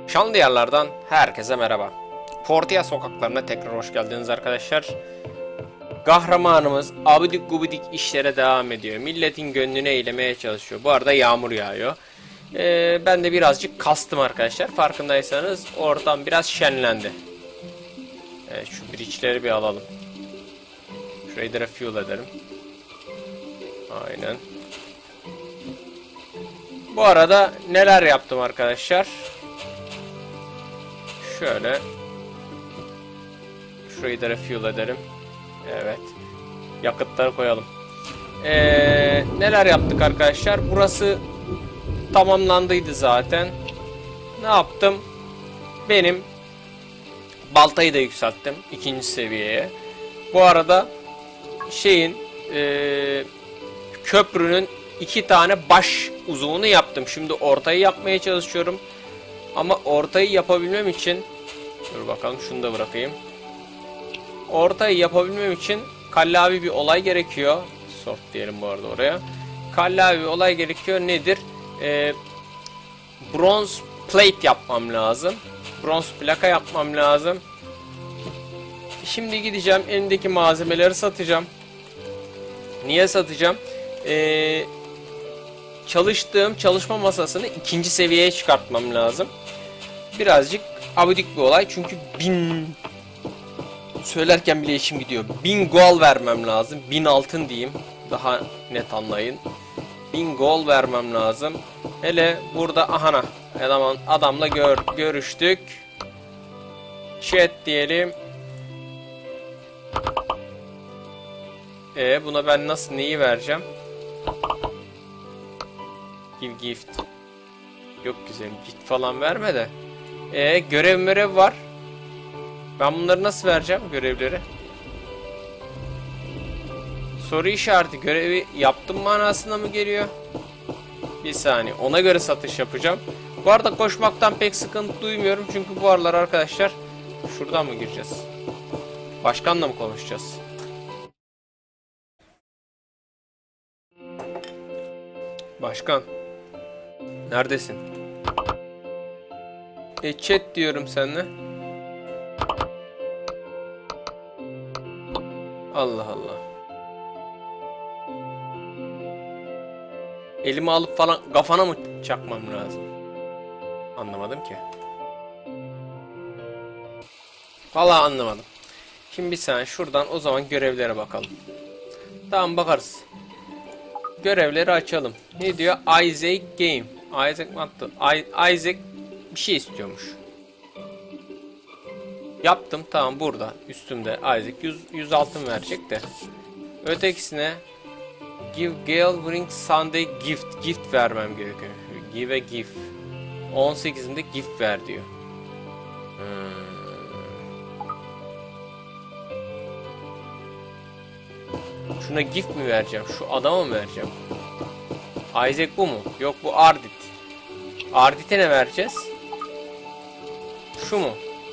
Şanlı diyarlardan herkese merhaba. Portia sokaklarına tekrar hoş geldiniz arkadaşlar. Kahramanımız abidik gubidik işlere devam ediyor. Milletin gönlünü eğlemeye çalışıyor. Bu arada yağmur yağıyor. Ben de birazcık kastım arkadaşlar. Farkındaysanız ortam biraz şenlendi. Evet, şu bridge'leri bir alalım. Şurayı da refuel edelim. Aynen. Bu arada neler yaptım arkadaşlar? Şöyle. Şurayı da refuel edelim. Evet. Yakıtları koyalım. Neler yaptık arkadaşlar? Burası tamamlandıydı zaten. Ne yaptım? Benim baltayı da yükselttim. 2. seviyeye. Bu arada köprünün 2 tane baş uzuvunu yaptım. Şimdi ortayı yapmaya çalışıyorum. Ama ortayı yapabilmem için dur bakalım, şunu da bırakayım. Ortayı yapabilmem için kallavi bir olay gerekiyor. Sort diyelim bu arada oraya. Kallavi bir olay gerekiyor. Nedir? Bronz plate yapmam lazım. Bronz plaka yapmam lazım. Şimdi gideceğim, elimdeki malzemeleri satacağım. Niye satacağım? Çalıştığım çalışma masasını 2. seviyeye çıkartmam lazım. Birazcık abidik bir olay çünkü 1000 söylerken bile işim gidiyor. 1000 gol vermem lazım. 1000 altın diyeyim. Daha net anlayın. 1000 gol vermem lazım. Hele burada ahana adamla görüştük. Chat diyelim. Buna ben neyi vereceğim? Give gift. Yok güzel, gift falan verme de. Görev var. Ben bunları nasıl vereceğim, görevleri? Soru işareti, görevi yaptım manasına mı geliyor? Bir saniye, ona göre satış yapacağım. Bu arada koşmaktan pek sıkıntı duymuyorum çünkü bu aralar arkadaşlar şuradan mı gireceğiz? Başkanla mı konuşacağız? Başkan, neredesin? Chat diyorum seninle. Allah Allah. Elimi alıp falan kafana mı çakmam lazım? Anlamadım ki. Vallahi anlamadım. Şimdi bir saniye, şuradan o zaman görevlere bakalım. Tamam, bakarız. Görevleri açalım. Ne diyor? Isaac Game. Isaac ne yaptı? Isaac bir şey istiyormuş. Yaptım, tamam, burada üstümde Isaac 100 altın verecek de. Ötekisine Give Gale Bring Sunday gift vermem gerekiyor. Give a gift. 18'inde gift ver diyor. Şuna gift mi vereceğim? Şu adama mı vereceğim? Isaac bu mu? Yok, bu Ardit. Ardit'e ne vereceğiz? Şu mu?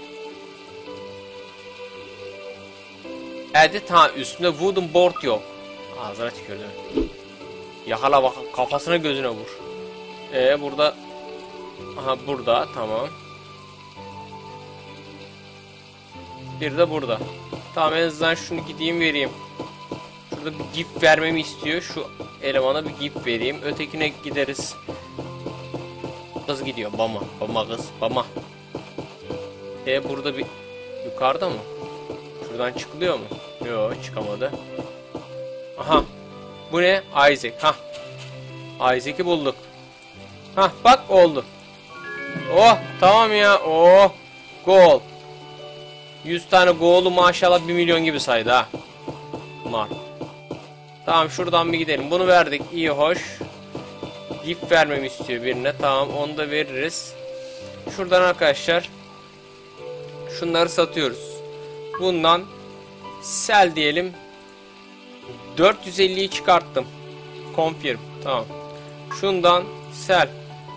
Edit, üstünde wooden board yok. Ağzına tükürdü. Yakala bak, kafasına gözüne vur. Burada. Aha, burada, tamam. Bir de burada. Tamam, en azından şunu gideyim vereyim. Şurada bir gift vermemi istiyor. Şu elemana bir gift vereyim. Ötekine gideriz. Kız gidiyor. Bama kız. Bama. Burada bir yukarıda mı? Şuradan çıkılıyor mu? Yok, çıkamadı. Aha. Bu ne? Isaac. Isaac'i bulduk. Bak, oldu. Oh, tamam ya. Oh. Gol. 100 tane golü maşallah 1 milyon gibi saydı ha. Bunlar. Tamam, şuradan bir gidelim. Bunu verdik. İyi, hoş. Gift vermemi istiyor birine. Tamam, onu da veririz. Şuradan arkadaşlar şunları satıyoruz. Bundan sell diyelim. 450'yi çıkarttım. Confirm. Tamam. Şundan sell.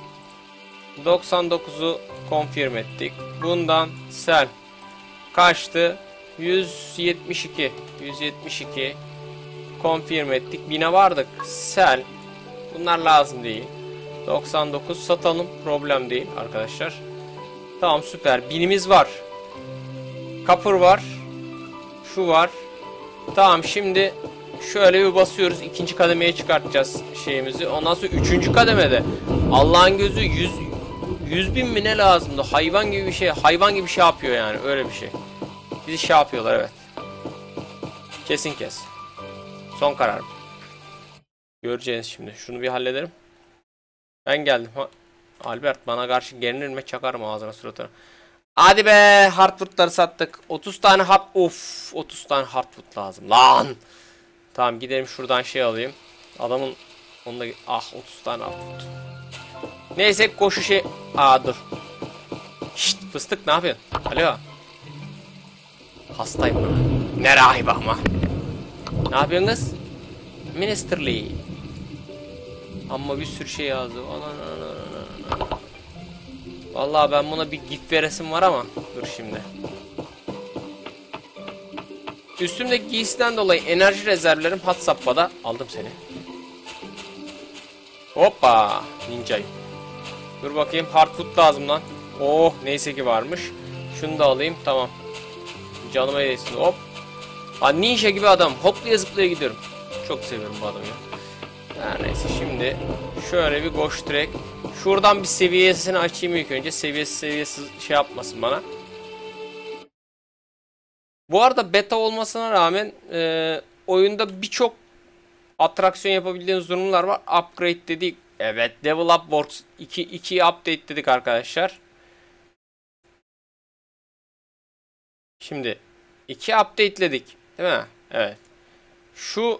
99'u confirm ettik. Bundan sell. Kaçtı? 172. 172. Confirm ettik. 1000'e vardık. Sell. Bunlar lazım değil. 99 satalım. Problem değil arkadaşlar. Tamam süper. Binimiz var. Copper var. Şu var. Tamam şimdi şöyle bir basıyoruz. İkinci kademeye çıkartacağız şeyimizi. Ondan sonra üçüncü kademede Allah'ın gözü 100 bin mi ne lazımdı? Hayvan gibi bir şey. Hayvan gibi bir şey yapıyor yani. Öyle bir şey. Bizi şey yapıyorlar evet. Kesin kes. Son karar. Göreceğiz şimdi. Şunu bir hallederim. Ben geldim. Albert bana karşı gelinir mi? Çakarım ağzına suratına. Hadi be. Hardwood'ları sattık. 30 tane Of. 30 tane hardwood lazım. Lan. Tamam gidelim şuradan şey alayım. Adamın onda 30 tane hardwood. Neyse koşu şey. Dur. Şşt fıstık ne yapıyorsun? Alo. Hastayım ben. Ne rahibi ama. Ne yapıyorsunuz? Ministerly. Ama bir sürü şey yazdı. Vallahi ben buna bir gif veresim var ama. Dur şimdi. Üstümdeki giysiden dolayı enerji rezervlerim had safhada. Aldım seni. Hoppa. Ninja'yım. Dur bakayım. Hardwood lazım lan. Oh neyse ki varmış. Şunu da alayım. Tamam. Canıma değsin. Hop. Ninja gibi adam. Hoplaya zıplaya gidiyorum. Çok seviyorum bu adamı ya. Her neyse şimdi şöyle bir Ghost Track. Şuradan bir seviyesini açayım ilk önce. Seviyesiz şey yapmasın bana. Bu arada beta olmasına rağmen oyunda birçok atraksiyon yapabildiğiniz durumlar var. Upgrade dedik. Evet, Develop Works 2'yi update dedik arkadaşlar. Şimdi 2 updateledik, değil mi? Evet. Şu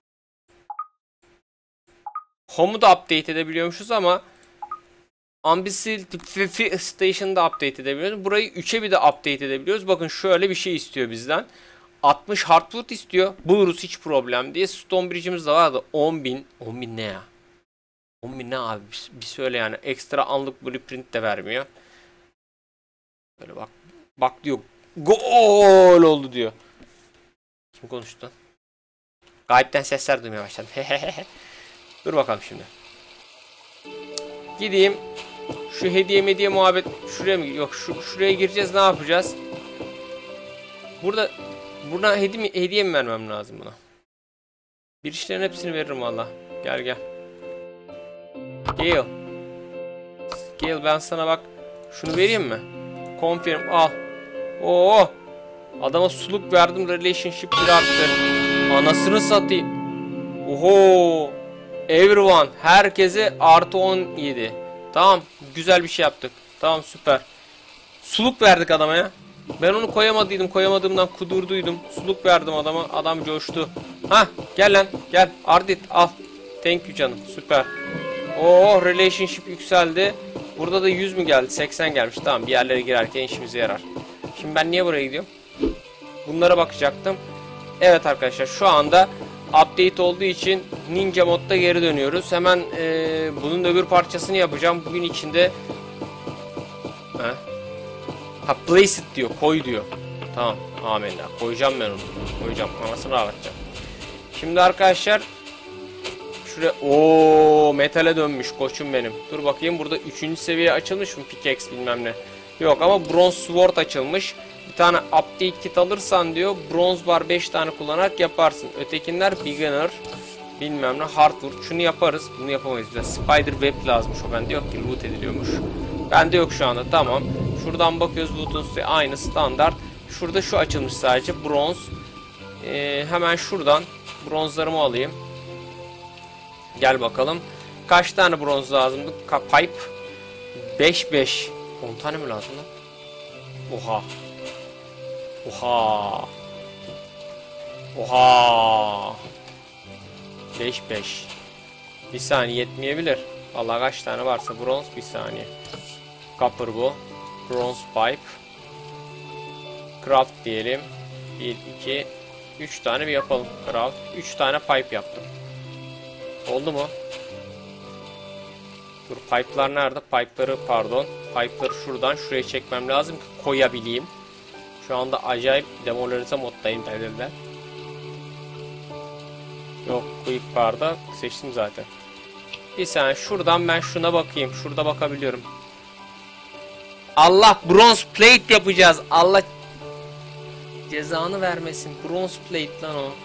Home'u da update edebiliyormuşuz ama Ambisil Station'da update edebiliyoruz. Burayı 3'e bir de update edebiliyoruz. Bakın şöyle bir şey istiyor bizden. 60 hardwood istiyor. Buluruz hiç problem diye. Stonebridge'imiz de vardı. 10.000. 10.000 ne ya? 10.000 ne abi? Bir söyle yani. Ekstra unlock blueprint de vermiyor. Böyle bak. Bak diyor. Gol oldu diyor. Kim konuştu? Gayipten sesler duymaya başladım. Dur bakalım şimdi. Gideyim. Şu hediye muhabbet şuraya mı? Yok şuraya gireceğiz. Ne yapacağız? Burada hediye mi vermem lazım buna? Bir işlerin hepsini veririm valla. Gel. Gel ben sana bak. Şunu vereyim mi? Confirm al. Oo. Adama suluk verdim. Relationship bir arttı. Anasını satayım. Oho. Everyone. Herkese artı 17. Tamam. Güzel bir şey yaptık. Tamam süper. Suluk verdik adama ya. Ben onu koyamadığımdan kudurduydum. Suluk verdim adama. Adam coştu. Gel lan. Gel. Ardit al. Thank you canım. Süper. Oo relationship yükseldi. Burada da 100 mü geldi? 80 gelmiş. Tamam bir yerlere girerken işimize yarar. Şimdi ben niye buraya gidiyorum? Bunlara bakacaktım. Evet arkadaşlar şu anda update olduğu için Ninja modda geri dönüyoruz. Hemen bunun öbür parçasını yapacağım. Bugün içinde place it diyor. Koy diyor. Tamam. Amenna. Koyacağım ben onu. Koyacağım. Anasını ağlatacağım. Şimdi arkadaşlar şuraya metale dönmüş koçum benim. Dur bakayım burada 3. seviye açılmış mı? Pickaxe bilmem ne. Yok ama bronze sword açılmış. Bir tane update kit alırsan diyor bronze bar 5 tane kullanarak yaparsın. Ötekinler beginner bilmem ne hardwood. Şunu yaparız. Bunu yapamayız. Spider web lazımmış o. Bende yok ki loot ediliyormuş. Bende yok şu anda. Tamam. Şuradan bakıyoruz loot'un aynı standart. Şurada şu açılmış sadece bronze. Hemen şuradan bronzlarımı alayım. Gel bakalım. Kaç tane bronz lazımdı? Pipe 5. 10 tane mi lazım lan? Oha. 5. Bir saniye yetmeyebilir. Vallahi kaç tane varsa bronz bir saniye. Copper bu. Bronze pipe. Craft diyelim. 1, 2, 3 tane bir yapalım. Craft. 3 tane pipe yaptım. Oldu mu? Dur pipe'lar nerede? Pipe'ları şuradan şuraya çekmem lazım ki koyabileyim. Şu anda acayip demolarize moddayım derler. Yok quick bar'da seçtim zaten. Bir saniye şuradan ben şuna bakayım. Şurada bakabiliyorum. Allah, bronze plate yapacağız. Allah cezanı vermesin. Bronze plate lan o.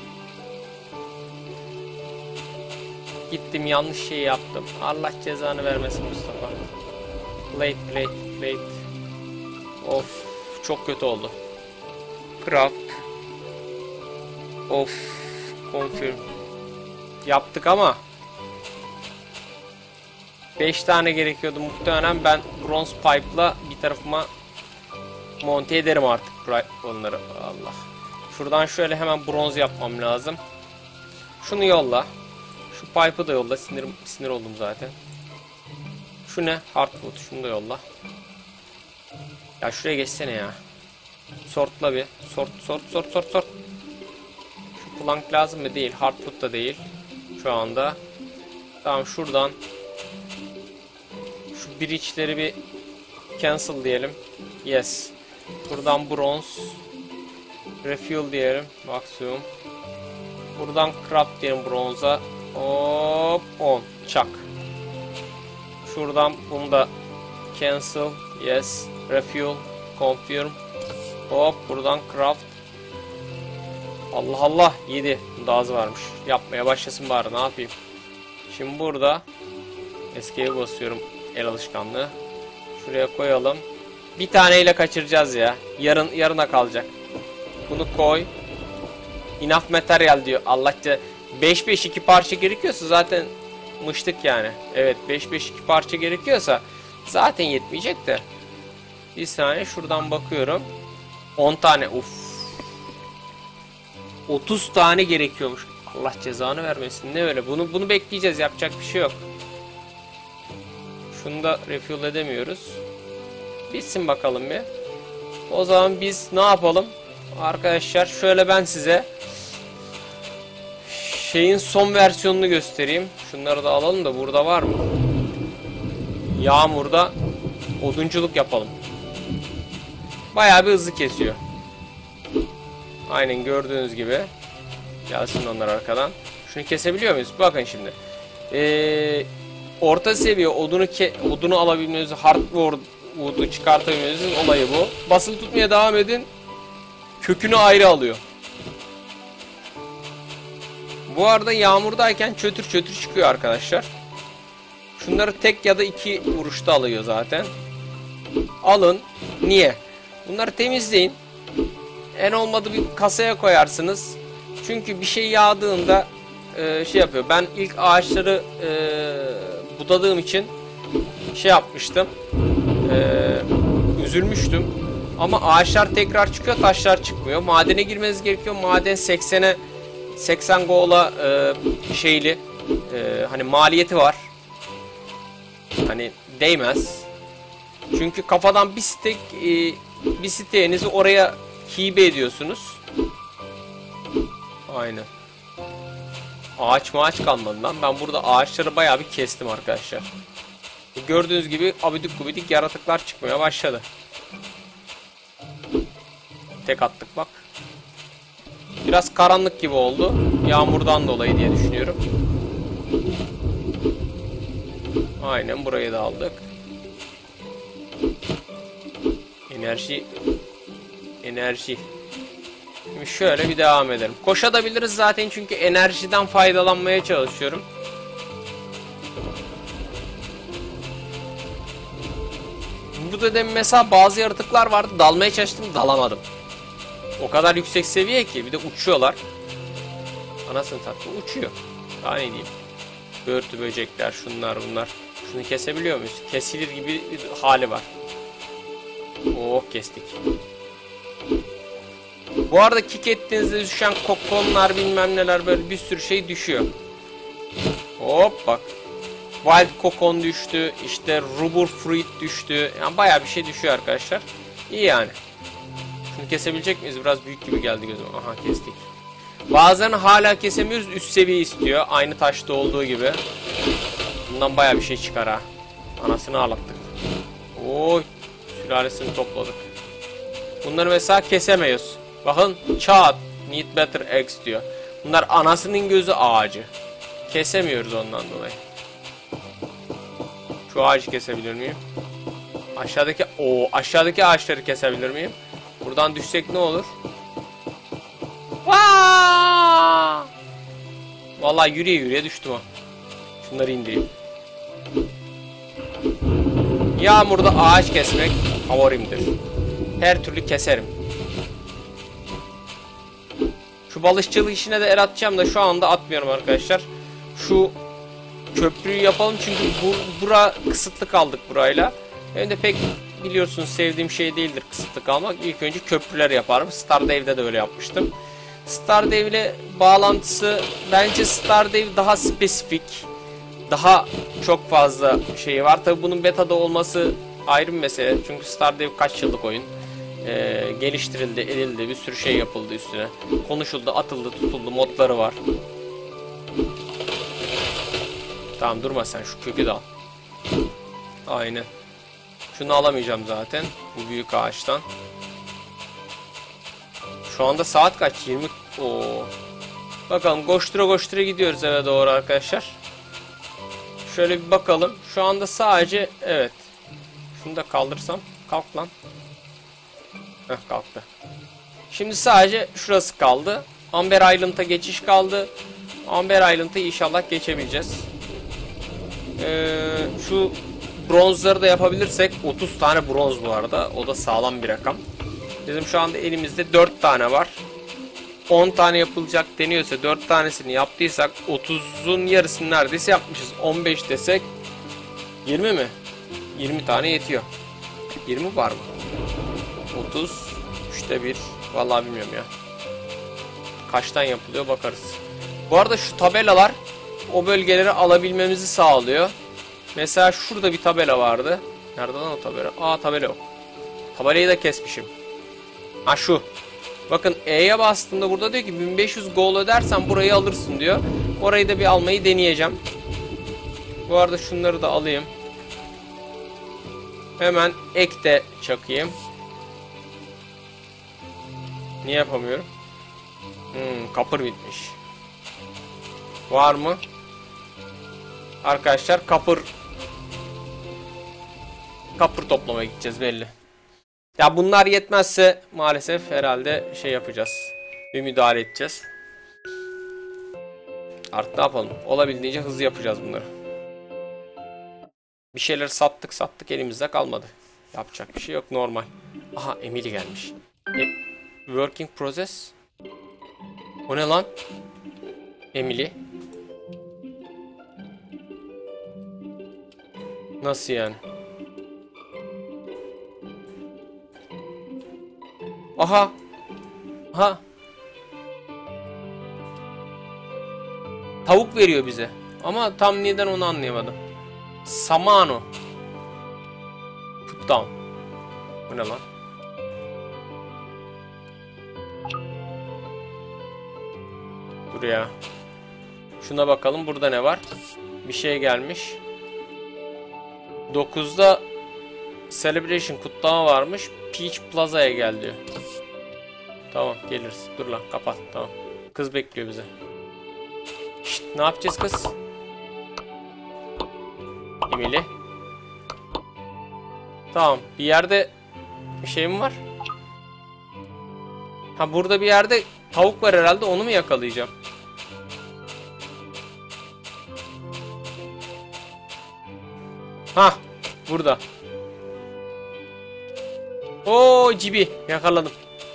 Gittim yanlış şey yaptım. Allah cezanı vermesin Mustafa. Plate. Of, çok kötü oldu. Craft. Of, confirm. Yaptık ama 5 tane gerekiyordu muhtemelen. Ben bronze pipe'la bir tarafıma monte ederim artık onları. Allah. Şuradan şöyle hemen bronz yapmam lazım. Şunu yolla. Şu pipe'ı da yolla. Sinir oldum zaten. Şu ne? Hardwood. Şunu da yolla. Ya şuraya geçsene ya. Sortla bir. Sort. Şu plank lazım mı? Değil. Hardwood da değil. Şu anda. Tamam, şuradan. Şu bridge'leri bir cancel diyelim. Yes. Buradan bronze. Refuel diyelim. Maksimum. Buradan craft diyelim bronza. Hop 10. Çak. Şuradan bunu da cancel. Yes. Refuel. Confirm. Hop buradan craft. Allah Allah. 7. Bunda az varmış. Yapmaya başlasın bari. Ne yapayım? Şimdi burada escape'e basıyorum. El alışkanlığı. Şuraya koyalım. Bir taneyle kaçıracağız ya. Yarına kalacak. Bunu koy. Enough material diyor. Allah'ça 5-5-2 parça gerekiyorsa zaten mıştık yani. Evet, 5-5-2 parça gerekiyorsa zaten yetmeyecek de. Bir saniye şuradan bakıyorum. 10 tane. Uf. 30 tane gerekiyormuş. Allah cezanı vermesin. Ne öyle? Bunu bekleyeceğiz. Yapacak bir şey yok. Şunu da refuel edemiyoruz. Bitsin bakalım bir. O zaman biz ne yapalım? Arkadaşlar şöyle ben size şeyin son versiyonunu göstereyim. Şunları da alalım da burada var mı? Yağmurda odunculuk yapalım. Bayağı bir hızlı kesiyor. Aynen gördüğünüz gibi. Gelsin onlar arkadan. Şunu kesebiliyor muyuz? Bakın şimdi. Orta seviye odunu alabilmeniz, hardwood'u çıkartabilmenizin olayı bu. Basılı tutmaya devam edin. Kökünü ayrı alıyor. Bu arada yağmurdayken çötür çıkıyor arkadaşlar. Şunları tek ya da 2 vuruşta alıyor zaten. Alın. Niye? Bunları temizleyin. En olmadı bir kasaya koyarsınız. Çünkü bir şey yağdığında şey yapıyor. Ben ilk ağaçları budadığım için şey yapmıştım. Üzülmüştüm. Ama ağaçlar tekrar çıkıyor, taşlar çıkmıyor. Madene girmeniz gerekiyor. Maden 80 go'la şeyli hani maliyeti var. Hani değmez. Çünkü kafadan bir sitenizi oraya hibe ediyorsunuz. Aynen. Ağaç kalmadı lan. Ben burada ağaçları bayağı bir kestim arkadaşlar. Gördüğünüz gibi abidik gubidik yaratıklar çıkmaya başladı. Tek attık bak. Biraz karanlık gibi oldu. Yağmurdan dolayı diye düşünüyorum. Aynen, burayı da aldık. Enerji. Şimdi şöyle bir devam edelim. Koşabiliriz zaten çünkü enerjiden faydalanmaya çalışıyorum. Burada da mesela bazı yaratıklar vardı. Dalmaya çalıştım, dalamadım. O kadar yüksek seviye ki bir de uçuyorlar. Anasını taktım, uçuyor. Daha ne diyeyim. Börtü böcekler, şunlar bunlar. Şunu kesebiliyor muyuz? Kesilir gibi bir hali var. Oh, kestik. Bu arada kick ettiğinizde düşen kokonlar bilmem neler böyle bir sürü şey düşüyor. Hop bak. Wild kokon düştü. İşte rubber fruit düştü. Yani bayağı bir şey düşüyor arkadaşlar. İyi yani. Şunu kesebilecek miyiz? Biraz büyük gibi geldi gözüme. Aha, kestik. Bazen hala kesemiyoruz. Üst seviye istiyor. Aynı taşta olduğu gibi. Bundan bayağı bir şey çıkar ha. Anasını ağlattık. Oy. Sülalesini topladık. Bunları mesela kesemiyoruz. Bakın çat. Need better eggs diyor. Bunlar anasının gözü ağacı. Kesemiyoruz ondan dolayı. Şu ağacı kesebilir miyim? Aşağıdaki ağaçları kesebilir miyim? Buradan düşsek ne olur? Vaa! Vallahi yürüye yürüye düştüm ha. Şunları indireyim. Yağmurda ağaç kesmek favorimdir. Her türlü keserim. Şu balıkçılık işine de el atacağım da şu anda atmıyorum arkadaşlar. Şu köprüyü yapalım çünkü bura kısıtlı kaldık burayla. Benim de pek biliyorsunuz sevdiğim şey değildir kısıtlı kalmak. İlk önce köprüler yaparım. Stardew'de de öyle yapmıştım. Stardew ile bağlantısı bence Stardew daha spesifik. Daha çok fazla şeyi var. Tabi bunun beta'da olması ayrı bir mesele. Çünkü Stardew kaç yıllık oyun. Geliştirildi, edildi. Bir sürü şey yapıldı üstüne. Konuşuldu, atıldı, tutuldu. Modları var. Tamam durma sen. Şu kökü de al. Aynen. Şunu alamayacağım zaten. Bu büyük ağaçtan. Şu anda saat kaç? 20. Oo. Bakalım koştura koştura gidiyoruz eve doğru arkadaşlar. Şöyle bir bakalım. Şu anda sadece evet. Şunu da kaldırsam. Kalk lan. Heh, kalktı. Şimdi sadece şurası kaldı. Amber Island'a geçiş kaldı. Amber Island'ı inşallah geçebileceğiz. Şu bronzları da yapabilirsek 30 tane bronz bu arada. O da sağlam bir rakam. Bizim şu anda elimizde 4 tane var. 10 tane yapılacak deniyorsa 4 tanesini yaptıysak 30'un yarısını neredeyse yapmışız. 15 desek 20 mi? 20 tane yetiyor. 20 var mı? 30 3'te 1. Vallahi bilmiyorum ya. Kaçtan yapılıyor bakarız. Bu arada şu tabelalar o bölgeleri alabilmemizi sağlıyor. Mesela şurada bir tabela vardı. Nerede lan o tabela? Aa tabela yok. Tabelayı da kesmişim. Ha şu. Bakın E'ye bastığımda burada diyor ki 1500 gold ödersen burayı alırsın diyor. Orayı da bir almayı deneyeceğim. Bu arada şunları da alayım. Hemen ek de çakayım. Niye yapamıyorum? Kapır bitmiş. Var mı? Arkadaşlar kapır toplamaya gideceğiz belli. Ya bunlar yetmezse maalesef herhalde şey yapacağız. Bir müdahale edeceğiz. Artık ne yapalım? Olabildiğince hızlı yapacağız bunları. Bir şeyler sattık elimizde kalmadı. Yapacak bir şey yok normal. Aha Emily gelmiş. Working process. O ne lan? Emily. Nasıl yani? Aha. Aha. Tavuk veriyor bize. Ama tam neden onu anlayamadım. Samano. Put down. Bu ne lan? Dur ya. Şuna bakalım burada ne var? Bir şey gelmiş. 9'da Celebration kutlama varmış. Peach Plaza'ya gel diyor. Tamam geliriz. Dur lan kapat. Tamam. Kız bekliyor bizi. Şşt, ne yapacağız kız? Emily. Tamam. Bir yerde bir şey mi var? Ha burada bir yerde tavuk var herhalde. Onu mu yakalayacağım? Ha burada. Oo cibi yakaladım.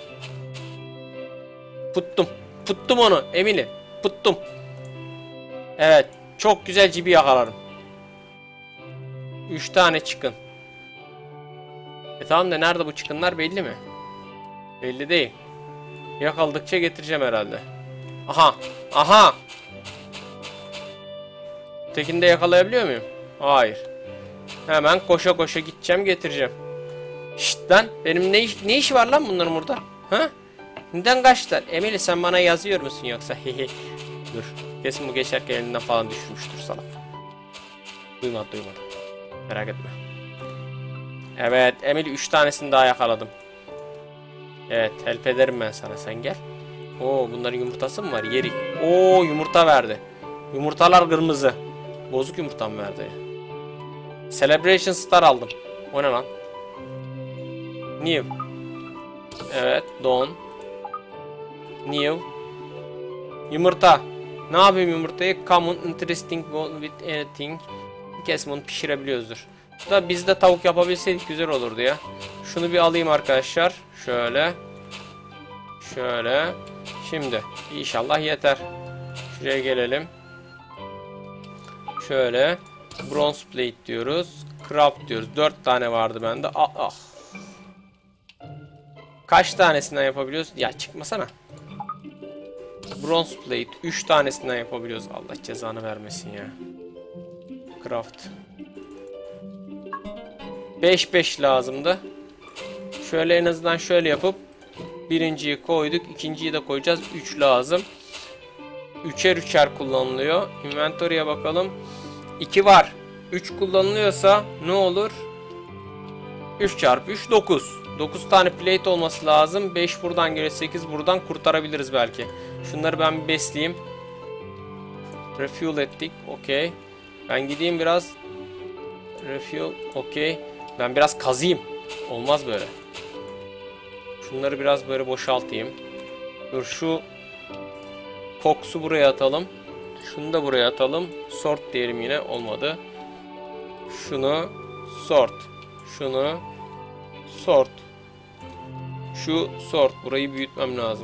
Puttum onu Emily. Puttum. Evet çok güzel cibi yakaladım. 3 tane çıkın. Tamam da nerede bu çıkınlar belli mi? Belli değil. Yakaladıkça getireceğim herhalde. Aha. Tekini de yakalayabiliyor muyum? Hayır. Hemen koşa koşa gideceğim getireceğim. Şşt lan benim ne iş var lan bunların burada? Ha? Neden kaçtılar? Emily sen bana yazıyor musun yoksa? Dur. Kesin bu geçerken elinden falan düşürmüştür salak. Duymadı. Merak etme. Evet Emily 3 tanesini daha yakaladım. Evet help ederim ben sana sen gel. Oo bunların yumurtası mı var? Yerik. Oo yumurta verdi. Yumurtalar kırmızı. Bozuk yumurta mı verdi? Celebration Star aldım. O ne lan? New. Evet. Don. New. Yumurta. Ne yapayım yumurtayı? Common, interesting with anything. Kesin bunu pişirebiliyoruzdur. Da biz de tavuk yapabilseydik güzel olurdu ya. Şunu bir alayım arkadaşlar. Şöyle. Şöyle. Şimdi. İnşallah yeter. Şuraya gelelim. Şöyle. Bronze plate diyoruz. Craft diyoruz. 4 tane vardı bende. Ah ah. Kaç tanesinden yapabiliyoruz? Ya çıkmasana. Bronze plate 3 tanesinden yapabiliyoruz. Allah cezanı vermesin ya. Craft. 5 lazımdı. Şöyle en azından şöyle yapıp birinciyi koyduk. İkinciyi de koyacağız. 3 lazım. 3'er kullanılıyor. Inventory'e bakalım. 2 var. 3 kullanılıyorsa ne olur? 3 çarpı 3 9. 9 tane plate olması lazım. 5 buradan geliyor. 8 buradan kurtarabiliriz belki. Şunları ben bir besleyeyim. Refuel ettik. Okey. Ben gideyim biraz. Refuel. Okey. Ben biraz kazıyım. Olmaz böyle. Şunları biraz böyle boşaltayım. Dur şu Fox'u buraya atalım. Şunu da buraya atalım. Sort diyelim yine. Olmadı. Şunu sort. Şunu sort. Şu sort. Burayı büyütmem lazım.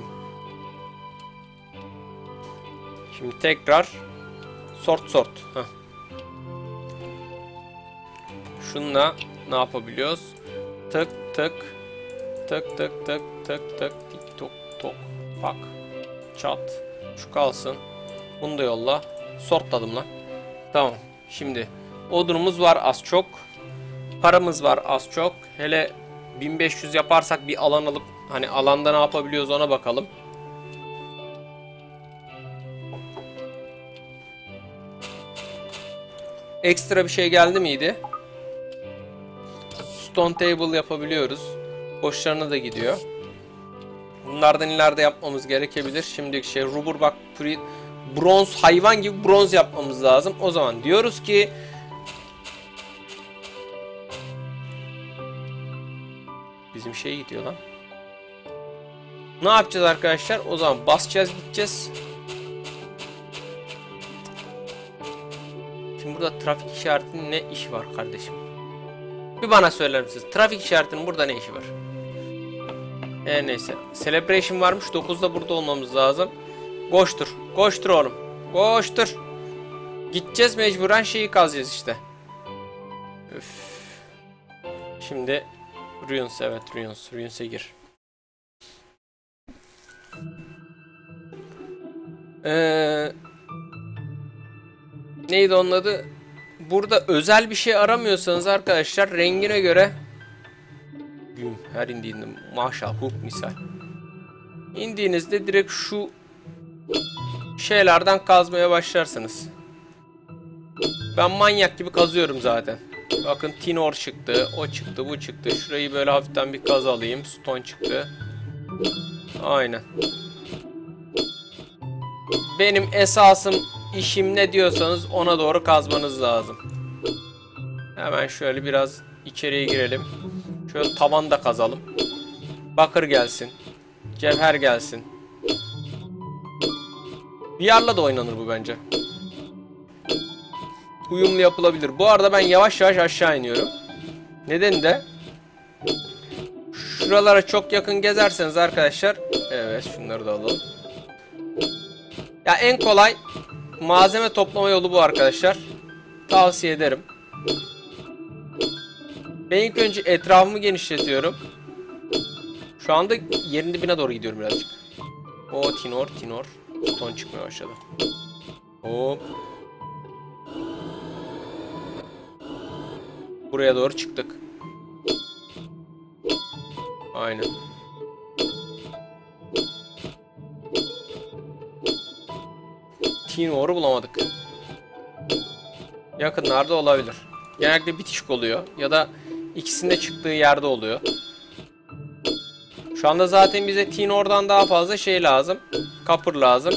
Şimdi tekrar sort. Heh. Şununla ne yapabiliyoruz? Tık tık tık tık tık tık tık tik tok tok pak çat. Şu kalsın. Bunu da yolla. Sortladım lan. Tamam. Şimdi odunumuz var az çok. Paramız var az çok. Hele 1500 yaparsak bir alan alıp hani alanda ne yapabiliyoruz ona bakalım. Ekstra bir şey geldi miydi? Stone table yapabiliyoruz. Boşlarına da gidiyor. Bunlardan ileride yapmamız gerekebilir. Şimdiki şey rubber bak bronz hayvan gibi bronz yapmamız lazım. O zaman diyoruz ki bizim şey gidiyor lan. Ne yapacağız arkadaşlar? O zaman basacağız gideceğiz. Şimdi burada trafik işaretinin ne işi var kardeşim? Bir bana söyler misiniz? Trafik işaretinin burada ne işi var? Neyse. Celebration varmış. 9'da burada olmamız lazım. Koştur. Koştur oğlum. Koştur. Gideceğiz mecburen şeyi kazacağız işte. Üf. Şimdi Ruins, evet Ruins. Ruins'e gir. Neydi onun adı? Burada özel bir şey aramıyorsanız arkadaşlar rengine göre her indiğinde maşallah huk misal. İndiğinizde direkt şu şeylerden kazmaya başlarsınız. Ben manyak gibi kazıyorum zaten. Bakın tinor çıktı, o çıktı, bu çıktı. Şurayı böyle hafiften bir kaz alayım. Stone çıktı. Aynen. Benim esasım işim ne diyorsanız ona doğru kazmanız lazım. Hemen şöyle biraz içeriye girelim. Şöyle tavanda kazalım. Bakır gelsin. Cevher gelsin. VR'la da oynanır bu bence. Uyumlu yapılabilir. Bu arada ben yavaş yavaş aşağı iniyorum. Nedeni de şuralara çok yakın gezerseniz arkadaşlar. Evet şunları da alalım. Ya en kolay malzeme toplama yolu bu arkadaşlar. Tavsiye ederim. Ben ilk önce etrafımı genişletiyorum. Şu anda yerin dibine doğru gidiyorum birazcık. O tinor. Stone çıkmaya başladı. Hop. Buraya doğru çıktık. Aynen. Tinor'u bulamadık. Yakınlarda olabilir. Genellikle bitişik oluyor. Ya da ikisinde çıktığı yerde oluyor. Şu anda zaten bize Tinor'dan daha fazla şey lazım. Copper lazım.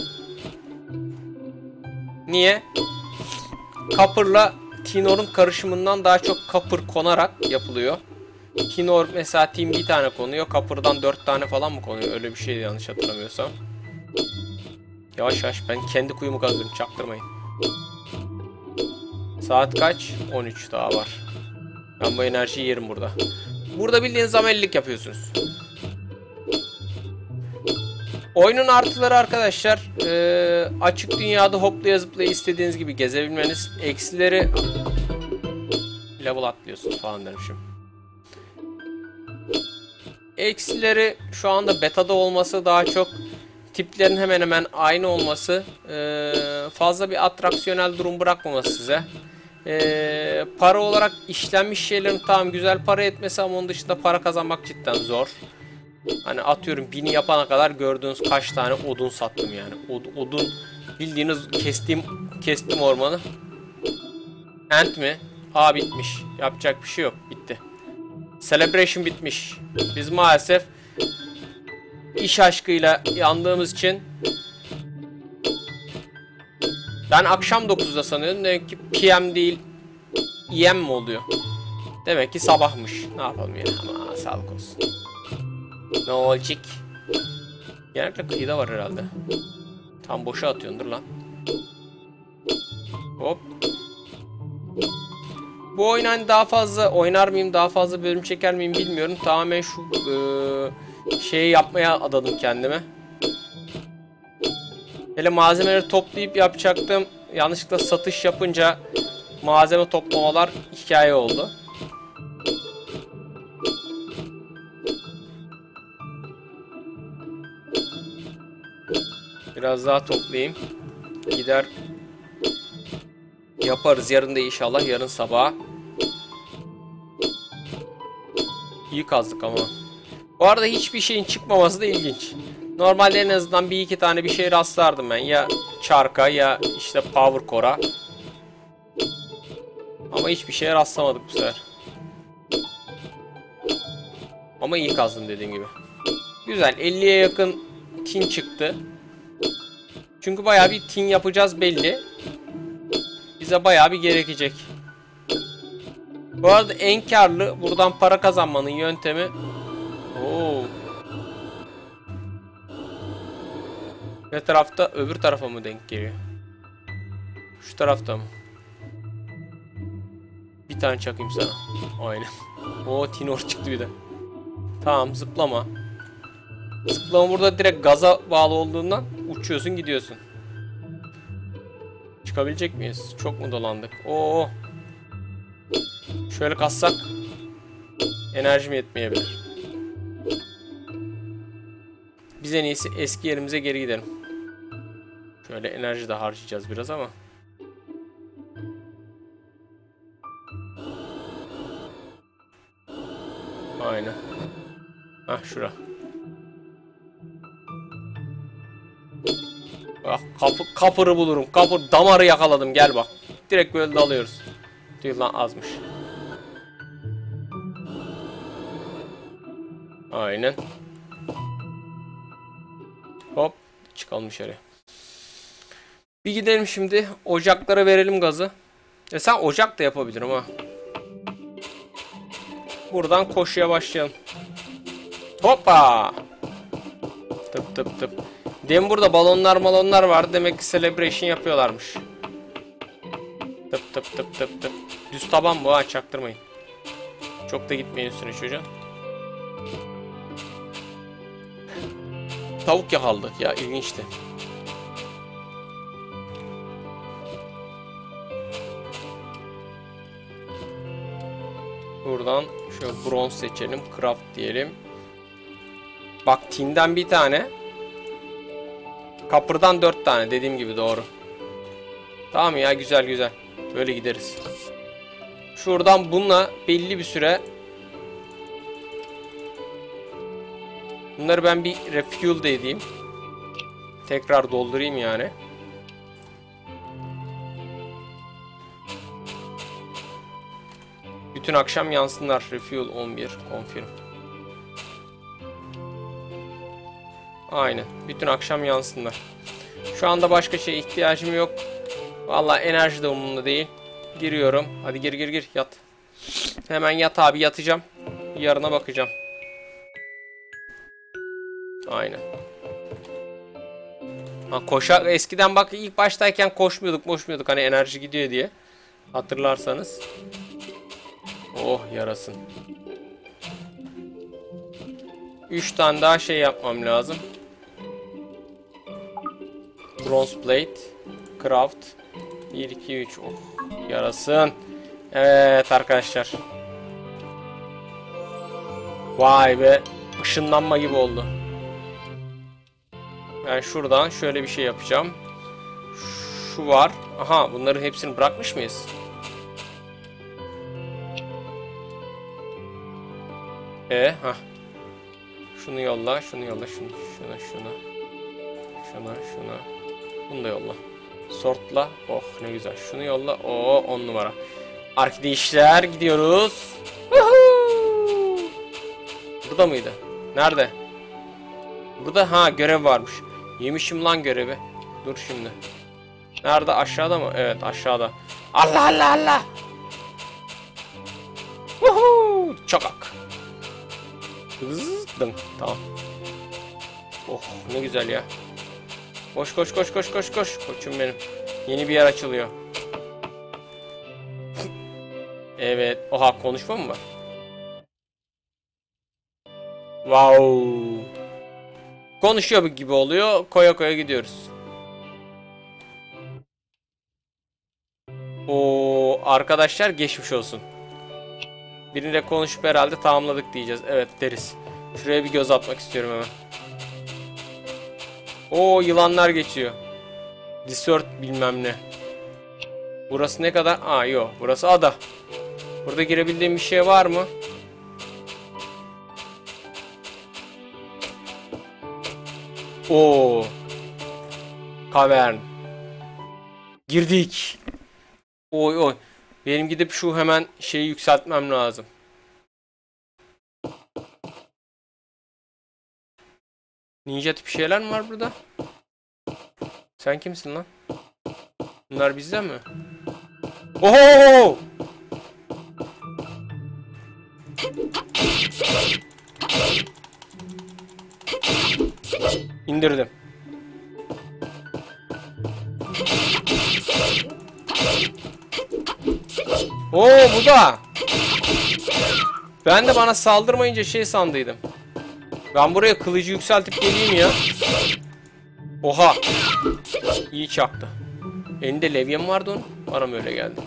Niye? Copper'la Tinor'un karışımından daha çok copper konarak yapılıyor. Tinor mesela Tin bir tane konuyor. Copper'dan 4 tane falan mı konuyor? Öyle bir şey yanlış hatırlamıyorsam. Yavaş yavaş ben kendi kuyumu kazıyorum. Çaktırmayın. Saat kaç? 13 daha var. Ben bu enerjiyi yerim burada. Burada bildiğiniz amelilik yapıyorsunuz. Oyunun artıları arkadaşlar, açık dünyada hoplaya zıplaya istediğiniz gibi gezebilmeniz. Eksileri level atlıyorsunuz falan demişim. Eksileri şu anda beta'da olması, daha çok tiplerin hemen hemen aynı olması, fazla bir atraksiyonel durum bırakmaması size. Para olarak işlenmiş şeylerin tamam güzel para etmesi ama onun dışında para kazanmak cidden zor. Hani atıyorum 1000'i yapana kadar gördüğünüz kaç tane odun sattım yani. Odun bildiğiniz kestim ormanı. End mi? Aa bitmiş. Yapacak bir şey yok. Bitti. Celebration bitmiş. Biz maalesef iş aşkıyla yandığımız için ben akşam 9'da sanıyordum. Demek ki PM değil EM mi oluyor? Demek ki sabahmış. Ne yapalım ya? Ama sağlık olsun. Ne olacak? Genellikle kıyıda var herhalde. Tam boşa atıyordur lan. Hop. Bu oyun hani daha fazla oynar mıyım, daha fazla bölüm çeker miyim bilmiyorum. Tamamen şu şeyi yapmaya adadım kendime. Hele malzemeleri toplayıp yapacaktım. Yanlışlıkla satış yapınca malzeme toplamalar hikaye oldu. Biraz daha toplayayım. Gider yaparız. Yarın da inşallah, yarın sabah. İyi kazdık ama. Bu arada hiçbir şeyin çıkmaması da ilginç. Normalde en azından bir iki tane bir şey rastlardım ben. Ya çarka ya işte power core'a. Ama hiçbir şeye rastlamadık bu sefer. Ama iyi kazdım dediğim gibi. Güzel. 50'ye yakın tin çıktı. Çünkü bayağı bir tin yapacağız belli. Bize bayağı bir gerekecek. Bu arada en karlı buradan para kazanmanın yöntemi. Oo. Ne tarafta? Öbür tarafa mı denk geliyor? Şu tarafta mı? Bir tane çakayım sana. Aynen. Oo, Tinor çıktı bir de. Tamam, zıplama. Zıplama burada direkt gaza bağlı olduğundan uçuyorsun gidiyorsun. Çıkabilecek miyiz? Çok mu dolandık? Oo. Şöyle kassak enerjim yetmeyebilir. Biz en iyisi eski yerimize geri gidelim. Şöyle enerji de harcayacağız biraz ama. Aynen. Hah, şura. Ah, kapırı bulurum. Damarı yakaladım, gel bak. Direkt böyle dalıyoruz. Değil lan, azmış. Aynen. Hop, çıkalım dışarı. Bir gidelim şimdi. Ocaklara verelim gazı. Sen ocak da yapabilirim ha. Buradan koşuya başlayalım. Hoppa. Tıp tıp tıp. Demin burada balonlar vardı. Demek ki celebration yapıyorlarmış. Tıp tıp tıp tıp tıp. Düz taban bu ha, çaktırmayın. Çok da gitmeyin üstüne çocuğun. Tavuk yakaladık ya, ilginçti. Buradan şöyle bronz seçelim. Craft diyelim. Bak, tinden bir tane. Copper'dan 4 tane. Dediğim gibi doğru. Tamam ya, güzel güzel. Böyle gideriz. Şuradan bununla belli bir süre. Bunları ben bir refuel de edeyim. Tekrar doldurayım yani. Bütün akşam yansınlar. Refuel 11. Confirm. Aynen. Bütün akşam yansınlar. Şu anda başka şeye ihtiyacım yok. Vallahi enerji de umurumda değil. Giriyorum. Hadi gir yat. Hemen yat abi, yatacağım. yarına bakacağım. Aynen. Ha, eskiden bak ilk baştayken koşmuyorduk hani enerji gidiyor diye. Hatırlarsanız. Oh yarasın. 3 tane daha şey yapmam lazım. Bronze plate, craft. 1 2 3. Oh yarasın. Evet arkadaşlar. Vay be. Işınlanma gibi oldu. Ben şuradan şöyle bir şey yapacağım. Şu var. Aha bunların hepsini bırakmış mıyız? Ha. Şunu yolla, şunu yolla, şunu. Bunu da yolla. Sortla. Oh ne güzel. Şunu yolla. Oo 10 numara. Arkadaşlar gidiyoruz. Woohoo! Burada mıydı? Nerede? Burada ha görev varmış. Yemişim lan görevi. Dur şimdi. Nerede? Aşağıda mı? Evet aşağıda. Allah Allah Allah. Woohoo! Çakak. Hızdım. Tamam. Oh ne güzel ya. Koş. Koçum benim. Yeni bir yer açılıyor. Evet. Oha konuşma mı var? Wow. Konuşuyor gibi oluyor. Koya gidiyoruz. Oo arkadaşlar geçmiş olsun. Biriyle konuşup herhalde tamamladık diyeceğiz. Evet deriz. Şuraya bir göz atmak istiyorum hemen. Oo yılanlar geçiyor. Desert bilmem ne. Burası ne kadar? Aa yok. Burası ada. Burada girebildiğim bir şey var mı? Oo. Kavern. Girdik. Oy. Benim gidip şu hemen şeyi yükseltmem lazım. Ninja tipi şeyler mi var burada? Sen kimsin lan? Bunlar bizden mi? Oho! İndirdim. Oo bu da. Ben de bana saldırmayınca şey sandıydım. Ben buraya kılıcı yükseltip geleyim ya. Oha. İyi çaktı. Elinde levye mi vardı onun? Bana mı öyle geldi?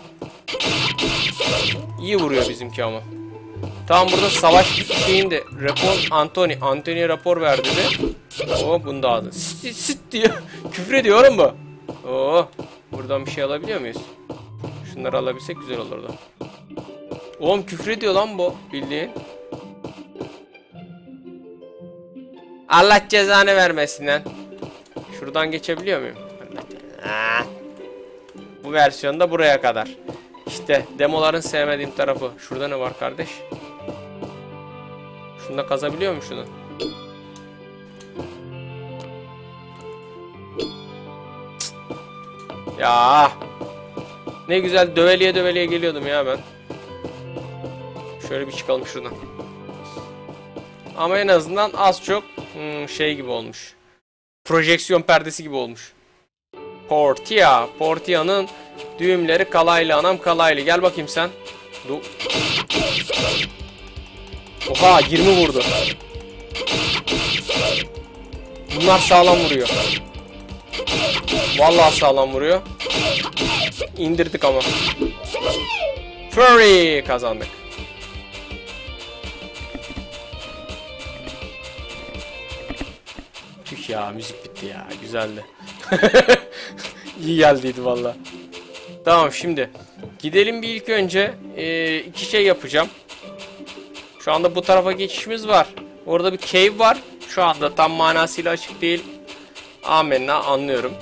İyi vuruyor bizimki ama. Tamam burada savaş şeyinde rapor Anthony'ye rapor ver dedi. Oo bunu da aldı. Sit diyor. Küfür ediyor oğlum bu. Oo buradan bir şey alabiliyor muyuz? Şunları alabilsek güzel olurdu. Oğlum küfür ediyor lan bu bildiğin. Allah cezanı vermesin lan. Şuradan geçebiliyor muyum? Bu versiyonda buraya kadar. İşte demoların sevmediğim tarafı. Şurada ne var kardeş? Şunda kazabiliyor muyum şunu? Ya ne güzel döveliye geliyordum ya ben. Şöyle bir çıkalım şuradan. Ama en azından az çok şey gibi olmuş. Projeksiyon perdesi gibi olmuş. Portia'nın düğümleri kalaylı anam kalaylı. Gel bakayım sen. Oha 20 vurdu. Bunlar sağlam vuruyor. Vallahi sağlam vuruyor. İndirdik ama. Furry kazandık. Tüh ya müzik bitti ya. Güzeldi. İyi geldiydi valla. Tamam şimdi. Gidelim bir ilk önce. İki şey yapacağım. Şu anda bu tarafa geçişimiz var. Orada bir cave var. Şu anda tam manasıyla açık değil. Amenna anlıyorum.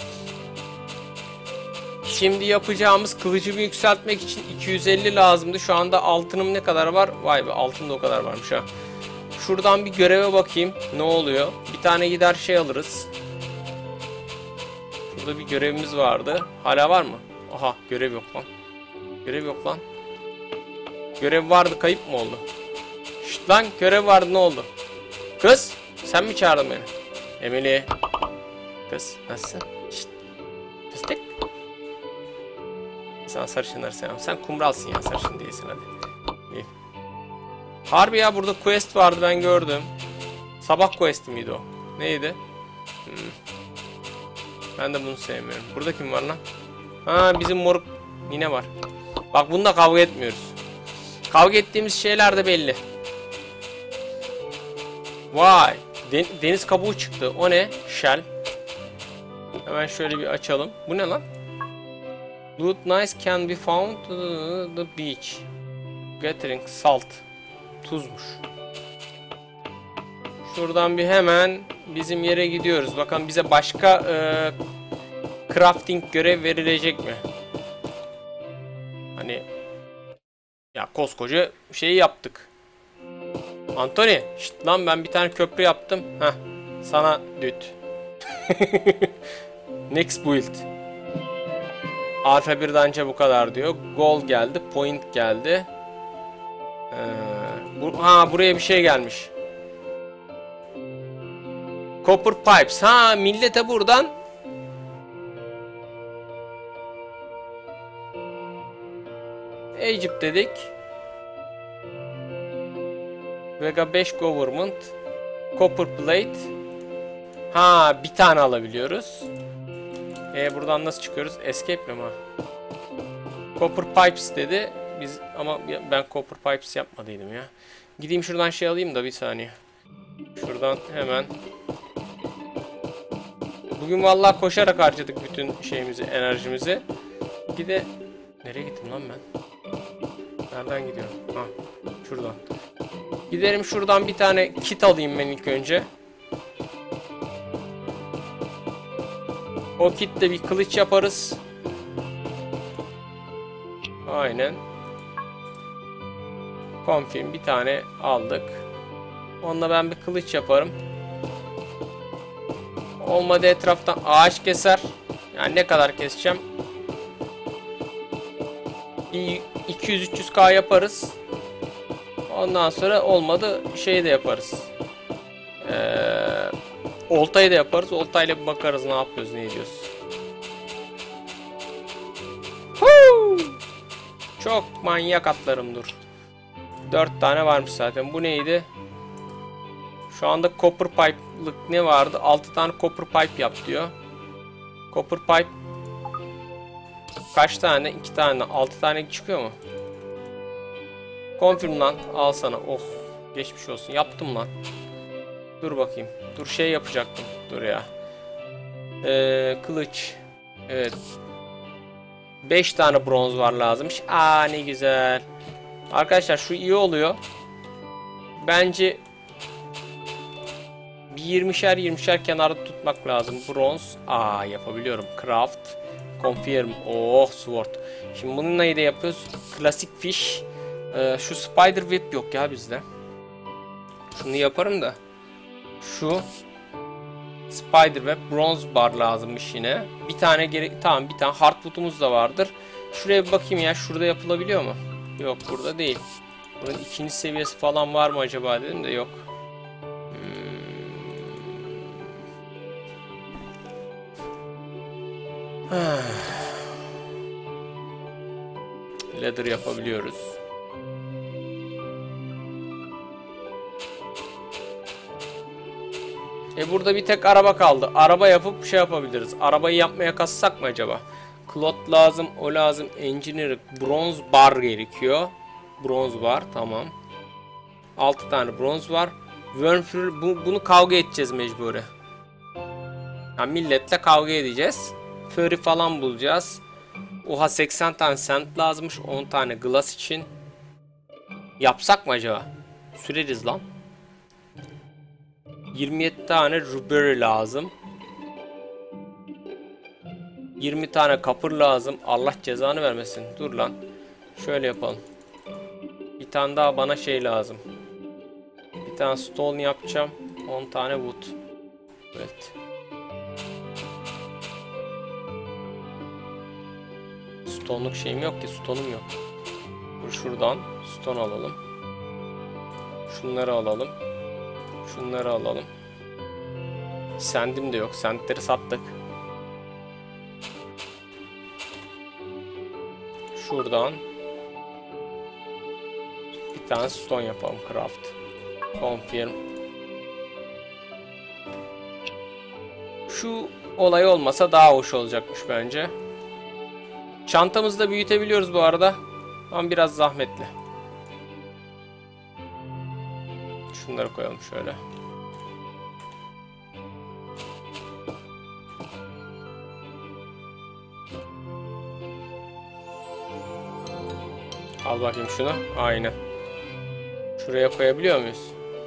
Şimdi yapacağımız kılıcımı yükseltmek için 250 lazımdı. Şu anda altınım ne kadar var? Vay be altın da o kadar varmış ha. Şuradan bir göreve bakayım. Ne oluyor? Bir tane gider şey alırız. Şurada bir görevimiz vardı. Hala var mı? Aha görev yok lan. Görev yok lan. Görev vardı kayıp mı oldu? Şşt. Şşt lan, görev vardı, ne oldu? Kız sen mi çağırdın beni? Emily. Kız nasılsın? Şşt. Fıstık. Sen sarışınları sevmem. Sen kumralsın ya, sarışın değilsin hadi. İyi. Harbi ya, burada quest vardı, ben gördüm. Sabah questi miydi o? Neydi? Ben de bunu sevmiyorum. Burada kim var lan? Ha, bizim moruk yine var. Bak, bunda kavga etmiyoruz. Kavga ettiğimiz şeyler de belli. Vay. Deniz kabuğu çıktı. O ne? Shell. Hemen şöyle bir açalım. Bu ne lan? Loot nice can be found the beach. Gathering salt. Tuzmuş. Şuradan bir hemen bizim yere gidiyoruz. Bakalım bize başka crafting görev verilecek mi? Hani ya, koskoca şeyi yaptık. Anthony, şşt lan, ben bir tane köprü yaptım. Heh, sana düt. Next build. Alfa 1'den önce bu kadar diyor. Gold geldi, point geldi. Buraya bir şey gelmiş. Copper pipes. Ha, millete buradan Egypt dedik. Vega 5 government. Copper plate. Ha, bir tane alabiliyoruz. Buradan nasıl çıkıyoruz? Escape mi? Copper pipes dedi. Ama ben copper pipes yapmadıydım ya. Gideyim şuradan şey alayım da bir saniye. Şuradan hemen. Bugün vallahi koşarak harcadık bütün şeyimizi, enerjimizi. Nereye gittim lan ben? Nereden gidiyorum? Ha, şuradan. Giderim şuradan bir tane kit alayım ben ilk önce. O kitle bir kılıç yaparız. Aynen. Confirm bir tane aldık. Onunla ben bir kılıç yaparım. Olmadı etraftan ağaç keser. Yani ne kadar keseceğim? 200-300k yaparız. Ondan sonra olmadı şey de yaparız. Oltayı da yaparız. Oltayla bir bakarız ne yapıyoruz, ne ediyoruz. Çok manyak atlarım, dur. 4 tane varmış zaten. Bu neydi? Şu anda copper pipe'lık ne vardı? 6 tane copper pipe yap diyor. Copper pipe kaç tane? 2 tane. 6 tane çıkıyor mu? Confirm lan. Al sana. Oh. Geçmiş olsun. Yaptım lan. Dur bakayım. Dur, şey yapacaktım. Dur ya. Kılıç. Evet. 5 tane bronz var lazımmış. Aa, ne güzel. Arkadaşlar şu iyi oluyor. Bence bir 20'şer kenarda tutmak lazım. Bronz. Aa, yapabiliyorum. Craft. Confirm. Oh, sword. Şimdi bununla da yapıyoruz. Klasik fish. Şu spider web yok ya bizde. Şunu yaparım da. Şu spider web bronze bar lazımmış yine. Bir tane gerek, tamam, bir tane hardwood'umuz da vardır. Şuraya bir bakayım ya, şurada yapılabiliyor mu? Yok, burada değil. Bunun ikinci seviyesi falan var mı acaba dedim de yok. Leather yapabiliyoruz. Burada bir tek araba kaldı. Araba yapıp şey yapabiliriz. Arabayı yapmaya kassak mı acaba? Cloth lazım, o lazım. Engineer, bronz bar gerekiyor. Bronz var, tamam. 6 tane bronz var. Wormfuel, bunu kavga edeceğiz mecburi. Yani milletle kavga edeceğiz. Furry falan bulacağız. Oha, 80 tane sand lazımmış. 10 tane glass için. Yapsak mı acaba? Süreriz lan. 27 tane ruby lazım. 20 tane copper lazım. Allah cezanı vermesin. Dur lan. Şöyle yapalım. Bir tane daha bana şey lazım. Bir tane stone yapacağım. 10 tane wood. Evet. Stone'luk şeyim yok ki. Stone'um yok. Dur, şuradan stone alalım. Şunları alalım. Şunları alalım. Sendim de yok. Sentleri sattık. Şuradan bir tane stone yapalım. Craft. Confirm. Şu olay olmasa daha hoş olacakmış bence. Çantamızı da büyütebiliyoruz bu arada. Ama biraz zahmetli. Şunları koyalım şöyle. Al bakayım şunu. Aynen. Şuraya koyabiliyor muyuz?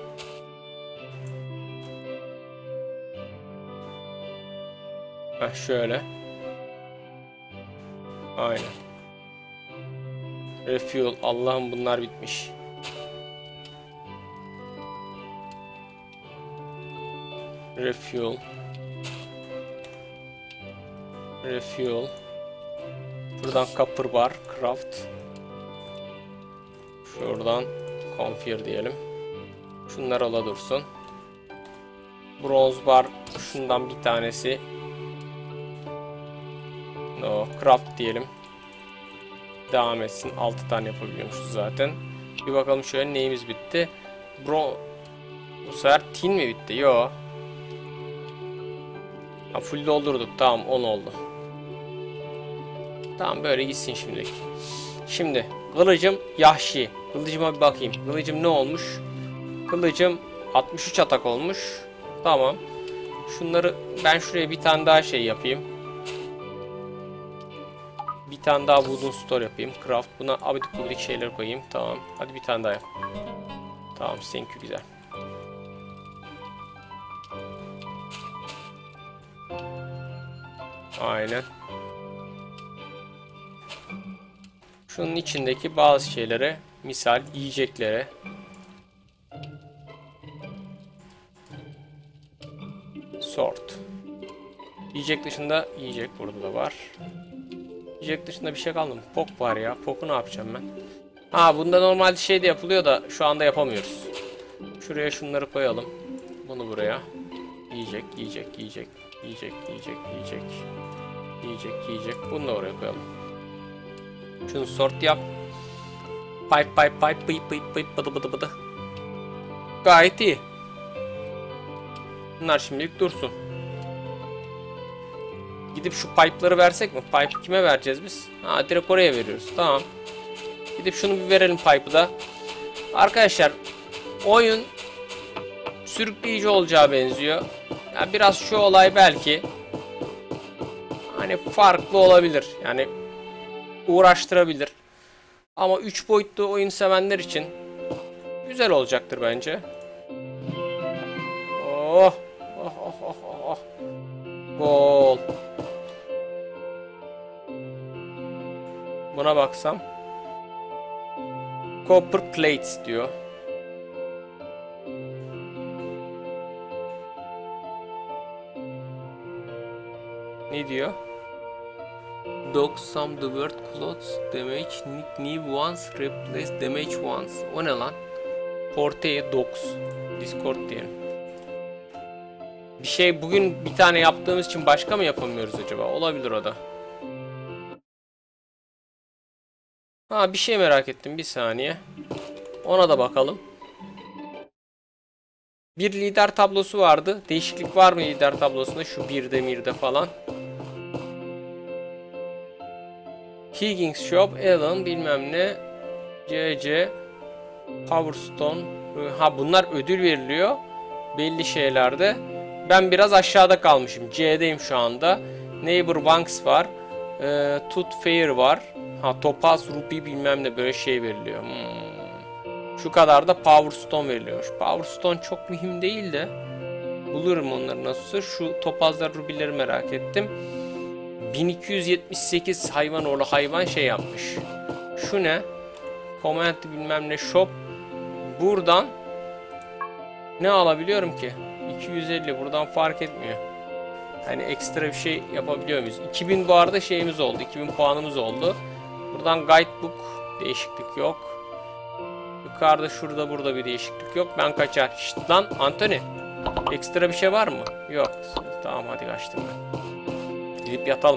Heh, şöyle. Aynen. Refuel. Allah'ım bunlar bitmiş. Refuel. Refuel. Buradan copper bar. Craft. Şuradan configure diyelim. Şunlar ola dursun. Bronze bar. Şundan bir tanesi. No. Craft diyelim. Devam etsin. 6 tane yapabiliyormuşuz zaten. Bir bakalım şöyle neyimiz bitti. Bu sefer tin mi bitti? Yo. Ha, full doldurduk. Tamam 10 oldu. Tamam böyle gitsin şimdilik. Şimdi kılıcım Yahşi. Kılıcıma bir bakayım. Kılıcım ne olmuş? Kılıcım 63 atak olmuş. Tamam. Şunları ben şuraya bir tane daha şey yapayım. Bir tane daha wooden store yapayım. Craft. Buna abidik gubidik şeyler koyayım. Tamam. Hadi bir tane daha yap. Tamam. Seninki güzel. Aynen. Şunun içindeki bazı şeylere, misal yiyeceklere sort. Yiyecek dışında yiyecek burada da var. Yiyecek dışında bir şey kaldı mı? Pok var ya. Pok'u ne yapacağım ben? Ha bunda normalde şey de yapılıyor da şu anda yapamıyoruz. Şuraya şunları koyalım. Bunu buraya. Yiyecek, yiyecek, yiyecek, yiyecek, yiyecek, yiyecek. Yiyecek, yiyecek. Bunu da oraya koyalım. Şunu sort yap. Pipe, pıy, bıdı bıdı bıdı. Gayet iyi. Bunlar şimdilik dursun. Gidip şu pipe'ları versek mi? Pipe kime vereceğiz biz? Ha direkt oraya veriyoruz. Tamam. Gidip şunu bir verelim pipe'ı da. Arkadaşlar oyun sürükleyici olacağı benziyor. Yani biraz şu olay belki hani farklı olabilir. Yani uğraştırabilir. Ama 3 boyutlu oyun sevenler için güzel olacaktır bence. Oh. Oh oh oh oh. Bol. Buna baksam. Copper plates diyor. Ne diyor? Dog some the word clothes damage new ones replace damage ones. O ne lan? Porteye dogs. Discord diyelim. Bir şey bugün bir tane yaptığımız için başka mı yapamıyoruz acaba? Olabilir o da. Ha bir şey merak ettim bir saniye. Ona da bakalım. Bir lider tablosu vardı. Değişiklik var mı lider tablosunda? Şu birde mirde falan. Higgins Shop, Alan bilmem ne. CC. Powerstone. Ha bunlar ödül veriliyor. Belli şeylerde. Ben biraz aşağıda kalmışım. C'deyim şu anda. Neighbor Wanks var. Tooth Fair var. Ha Topaz, Ruby bilmem ne böyle şey veriliyor. Şu kadar da Power Stone veriliyormuş. Power Stone çok mühim değil de bulurum onları nasılsa. Şu topazlar, rubileri merak ettim. 1278 hayvanoğlu hayvan şey yapmış. Şu ne? Comment bilmem ne shop. Buradan ne alabiliyorum ki? 250 buradan fark etmiyor. Hani ekstra bir şey yapabiliyor muyuz? 2000 bu arada şeyimiz oldu. 2000 puanımız oldu. Buradan guidebook değişiklik yok. yukarıda şurada burada bir değişiklik yok. Ben kaçar. Şşt lan Anthony. Ekstra bir şey var mı? Yok. Tamam hadi kaçtım ben. Gidip yatalım.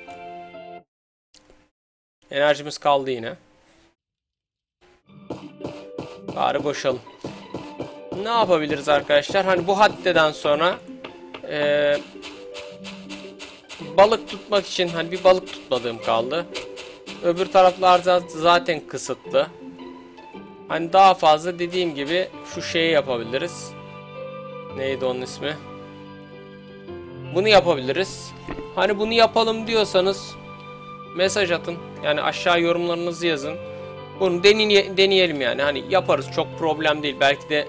Enerjimiz kaldı yine. Bari boşalım. Ne yapabiliriz arkadaşlar? Hani bu haddeden sonra balık tutmak için hani bir balık tutmadığım kaldı. Öbür taraflar zaten kısıtlı. Hani daha fazla dediğim gibi şu şeyi yapabiliriz. Neydi onun ismi? Bunu yapabiliriz. Hani bunu yapalım diyorsanız mesaj atın. Yani aşağı yorumlarınızı yazın. Bunu deneyelim yani. Hani yaparız. Çok problem değil. Belki de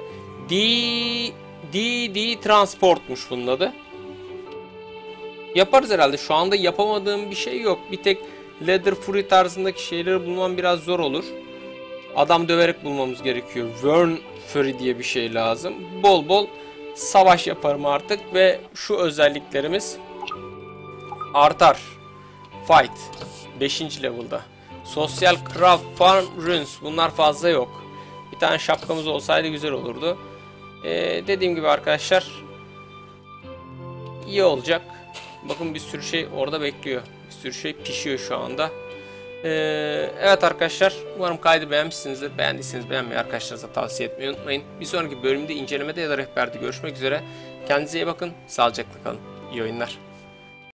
DD Transport'muş bunun adı. Yaparız herhalde. Şu anda yapamadığım bir şey yok. Bir tek Leather Fury tarzındaki şeyleri bulmam biraz zor olur. Adam döverek bulmamız gerekiyor. Wern Fury diye bir şey lazım. Bol bol savaş yaparım artık ve şu özelliklerimiz artar. Fight 5. level'da. Sosyal Craft Farm Runes. Bunlar fazla yok. Bir tane şapkamız olsaydı güzel olurdu. Dediğim gibi arkadaşlar iyi olacak. Bakın bir sürü şey orada bekliyor. Bir sürü şey pişiyor şu anda. Evet arkadaşlar. Umarım kaydı beğenmişsinizdir. Beğendiyseniz beğenmeyi, arkadaşlarınıza tavsiye etmeyi unutmayın. Bir sonraki bölümde incelemede ya da rehberde görüşmek üzere. Kendinize iyi bakın. Sağlıcakla kalın. İyi oyunlar.